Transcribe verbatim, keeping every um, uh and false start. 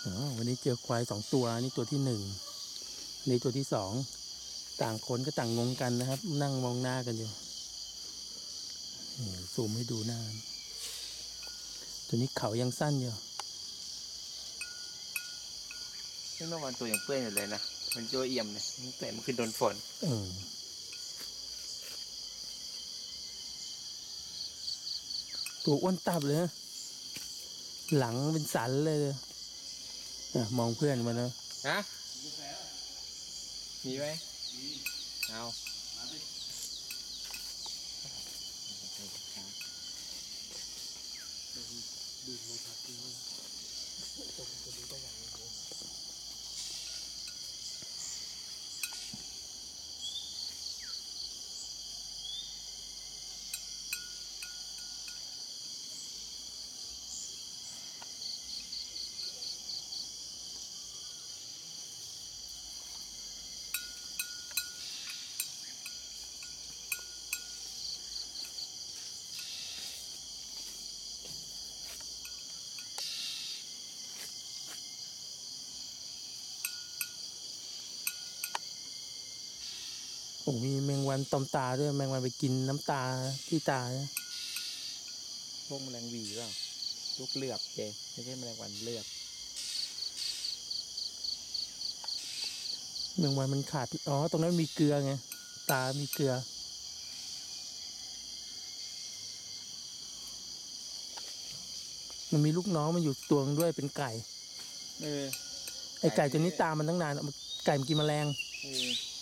อ๋อวันนี้เจอควายสองตัวนี่ตัวที่หนึ่งนี่ตัวที่สองต่างคนก็ต่างงงกันนะครับนั่งมองหน้ากันอยู่ซูมให้ดูหน้าตัวนี้เขายังสั้นอยู่ซึ่งเมื่อวานตัวยังเปื้อนอยู่เลยนะมันตัวเอี่ยมเลยแต่มันคือโดนฝนเออตัวอ้วนตับเลยนะหลังเป็นสันเลยเลยอ่ะมองเพื่อนมาแล้วฮะมีไหมมีเอาดูโทรทัศน์ดูตรงจะดูได้อย่างไรโอ้มีแมงวันตอมตาด้วยแมงวันไปกินน้ำตาที่ตาพวกแมลงวีเปล่าลูกเลือบเจไม่ใช่แมลงวันเลือบแมงวันมันขาดอ๋อตรงนั้นมีเกลือไงตามีเกลือมันมีลูกน้องมันอยู่ตัวนึงด้วยเป็นไก่เออไอไก่ตัวนี้ตามมันตั้งนานไก่มันกินแมลงเออ